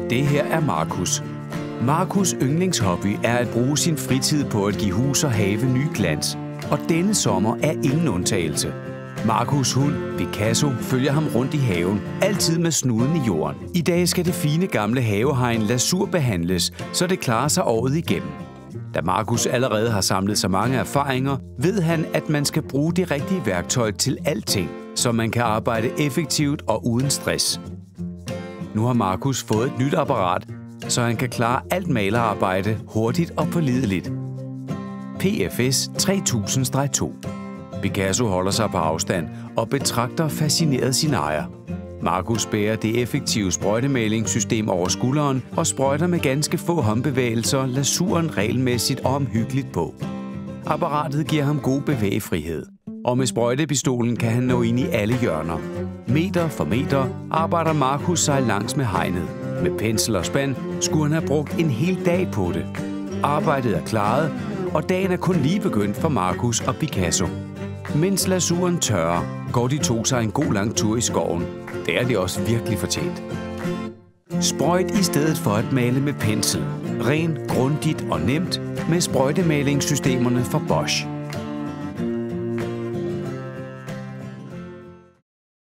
Det her er Markus. Markus' yndlingshobby er at bruge sin fritid på at give hus og have ny glans. Og denne sommer er ingen undtagelse. Markus' hund, Picasso, følger ham rundt i haven, altid med snuden i jorden. I dag skal det fine gamle havehegn lasurbehandles, så det klarer sig året igennem. Da Markus allerede har samlet så mange erfaringer, ved han, at man skal bruge det rigtige værktøj til alting, så man kan arbejde effektivt og uden stress. Nu har Markus fået et nyt apparat, så han kan klare alt malerarbejde hurtigt og pålideligt. PFS 3000-2. Picasso holder sig på afstand og betragter fascineret sin ejer. Markus bærer det effektive sprøjtemalingssystem over skulderen og sprøjter med ganske få håndbevægelser lasuren regelmæssigt og omhyggeligt på. Apparatet giver ham god bevægefrihed, og med sprøjtepistolen kan han nå ind i alle hjørner. Meter for meter arbejder Markus sig langs med hegnet. Med pensel og spand skulle han have brugt en hel dag på det. Arbejdet er klaret, og dagen er kun lige begyndt for Markus og Picasso. Mens lasuren tørrer, går de to sig en god lang tur i skoven. Det er det også virkelig fortjent. Sprøjt i stedet for at male med pensel. Rent, grundigt og nemt med sprøjtemalingssystemerne fra Bosch.